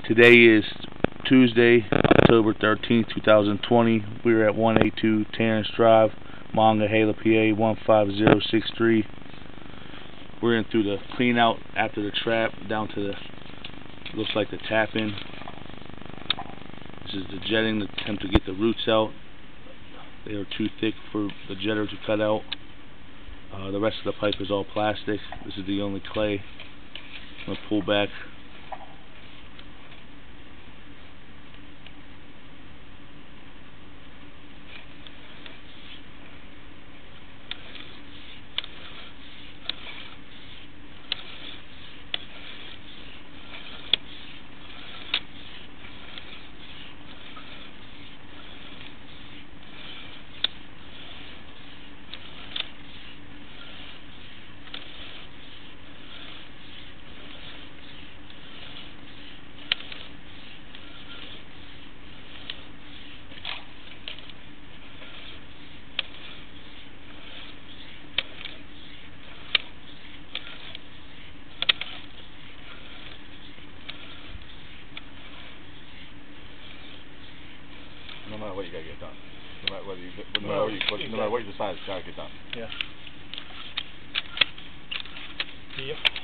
Today is Tuesday, October 13th, 2020. We're at 182 Terrence Drive, Monongahela, PA 15063. We're in through the clean out after the trap down to the, looks like the tap in. This is the jetting to attempt to get the roots out. They are too thick for the jetter to cut out. The rest of the pipe is all plastic. This is the only clay. I'm going to pull back. No matter what, you gotta get done. No matter what you decide, it's gotta get done. Yeah. Yep.